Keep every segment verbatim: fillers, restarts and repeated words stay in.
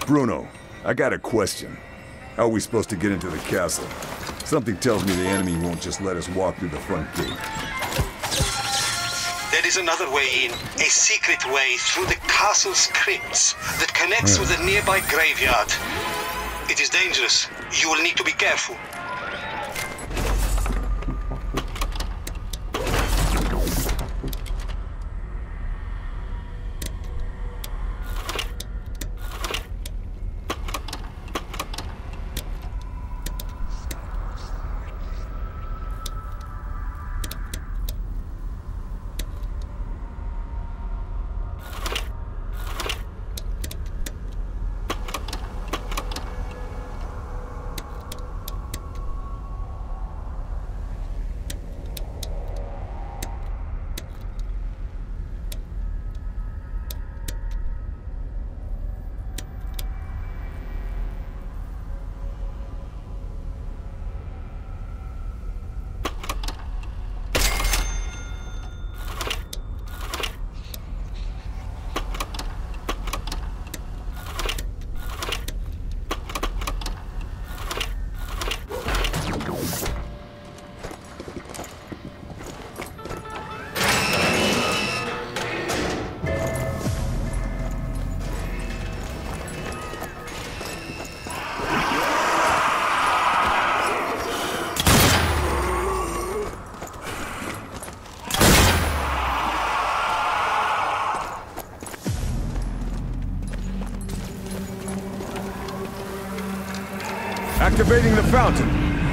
Bruno, I got a question. How are we supposed to get into the castle? Something tells me the enemy won't just let us walk through the front gate. There is another way in, a secret way through the castle's crypts that connects with a nearby graveyard. It is dangerous. You will need to be careful. Activating the fountain.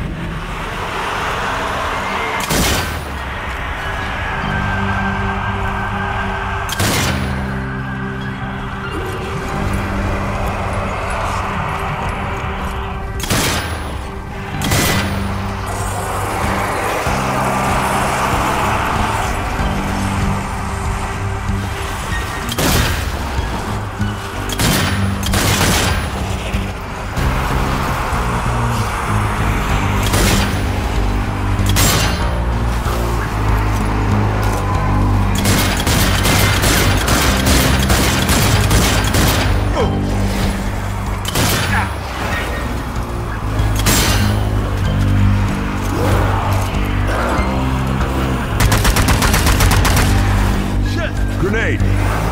Grenade!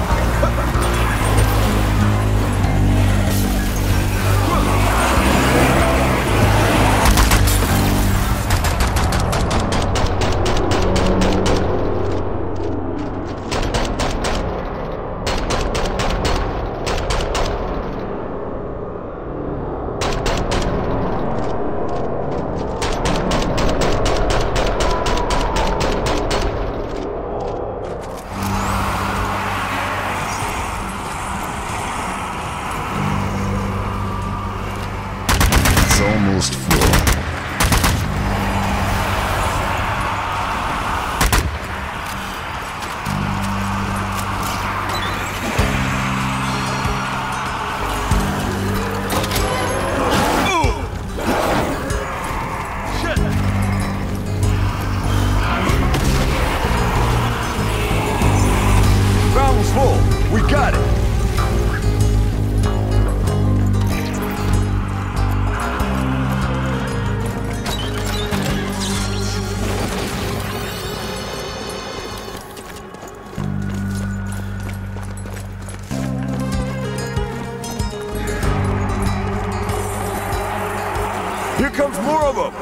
Almost full. Fountain's full. We got it. Here comes more of them!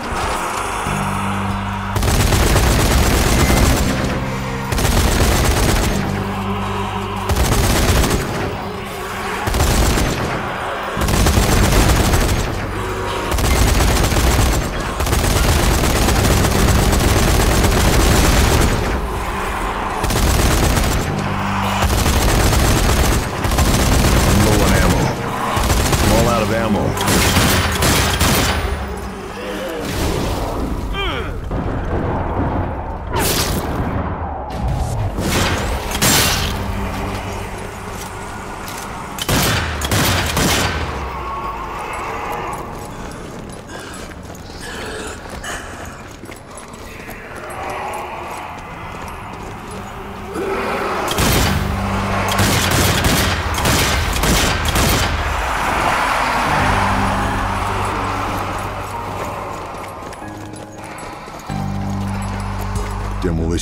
I'm low on ammo. I'm all out of ammo.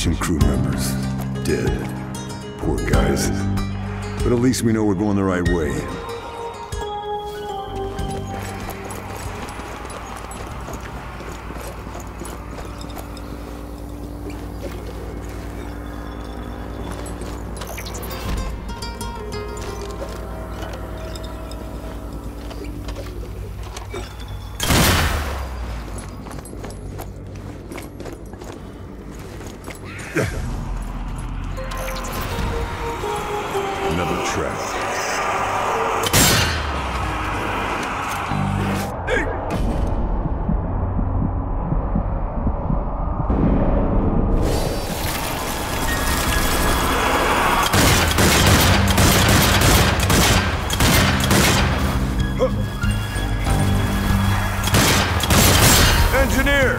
Mission crew members. Dead. Poor guys. But at least we know we're going the right way. Another trap. Engineer!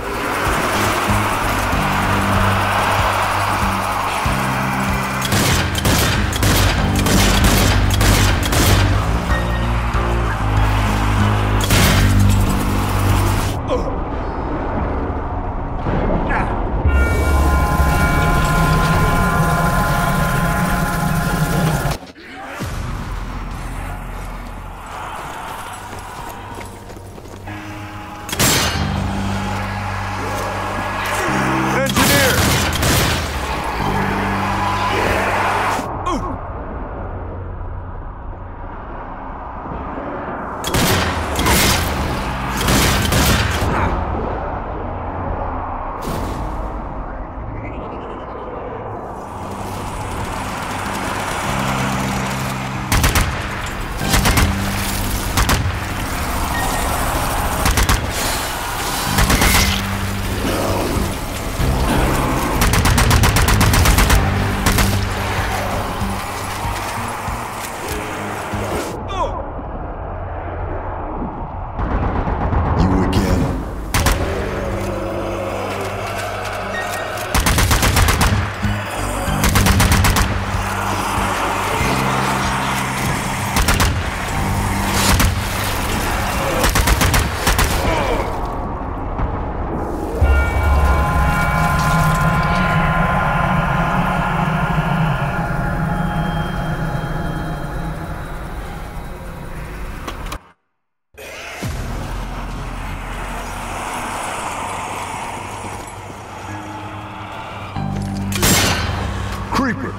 Creeper!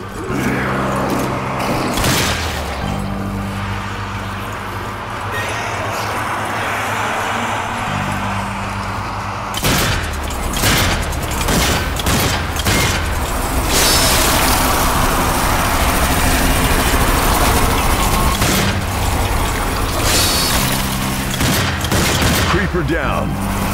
Creeper down.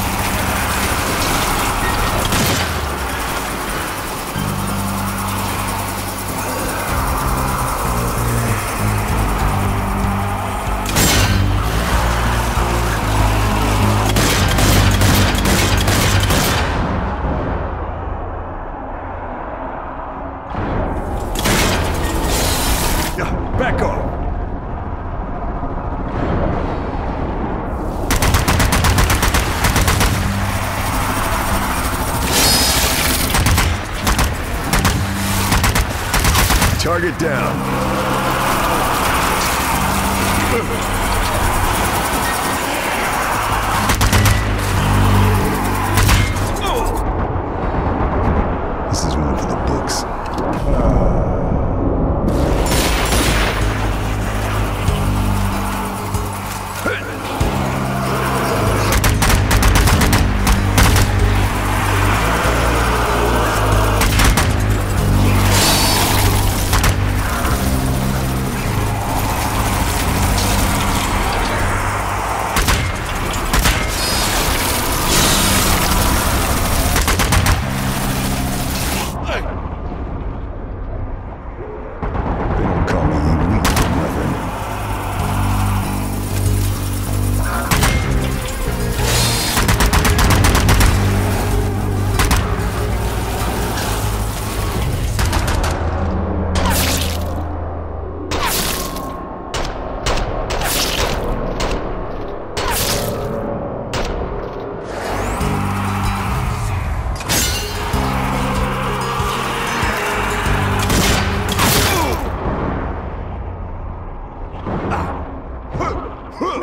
Back off! Target down. This is one for the books.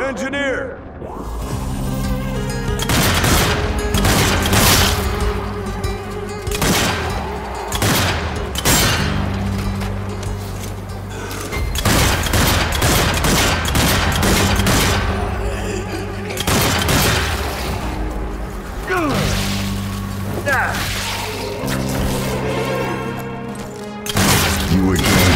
Engineer! You again.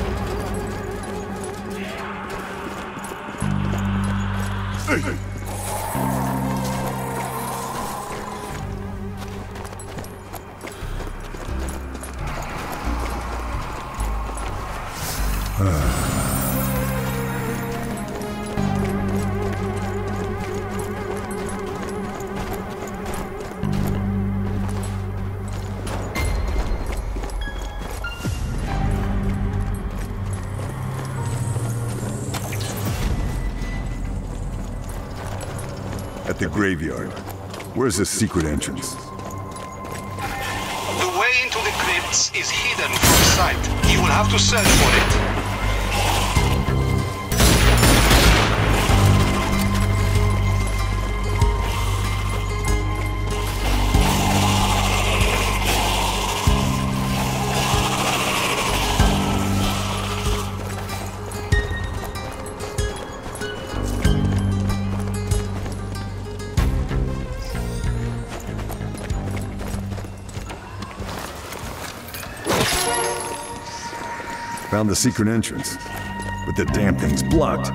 At the graveyard. Where's the secret entrance? The way into the crypts is hidden from sight. You will have to search for it. Found the secret entrance, but the damn thing's blocked.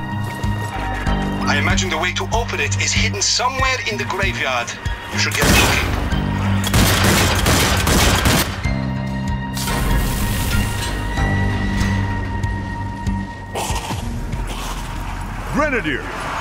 I imagine the way to open it is hidden somewhere in the graveyard. You should get looking. Grenadier!